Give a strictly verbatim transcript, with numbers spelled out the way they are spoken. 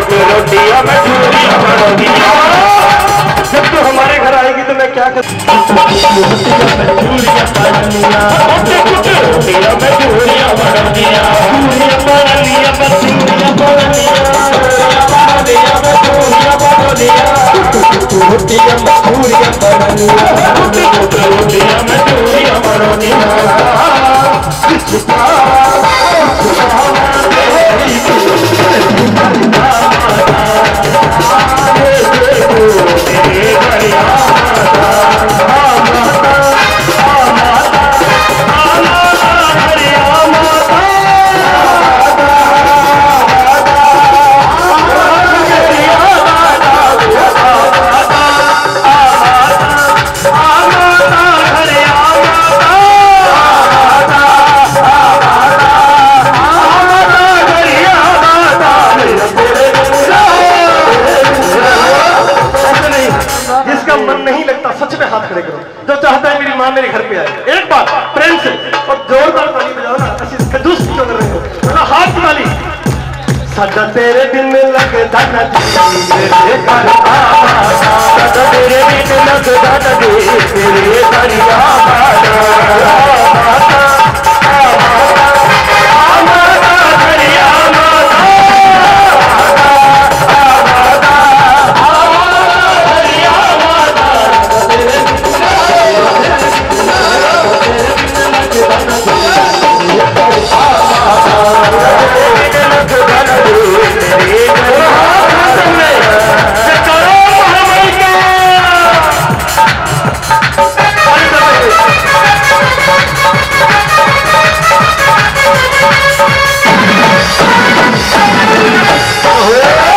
रोटियां मैं चूरियां बनोगिया। जब तू हमारे घर आएगी तो मैं क्या करूं? रोटियां मैं चूरियां बनोगिया, रोटियां मैं चूरियां बनोगिया, चूरियां बनोगिया, मैं चूरियां बनोगिया, रोटियां मैं चूरियां बनोगिया, रोटियां मैं चूरियां बनोगिया, रोटियां मैं चूरियां बनोगिया। जो चाहता है मेरी मां मेरे घर पे आए, एक बार प्रेम से और जोरदार ताली बजाओ ना। ऐसी कंजूस क्यों कर रहे हो? ना हाथ की ताली। सदा तेरे दिन लगता न जी मेरे घर आवा, सदा तेरे दिन लगता न जी मेरे घर आवा। Oh,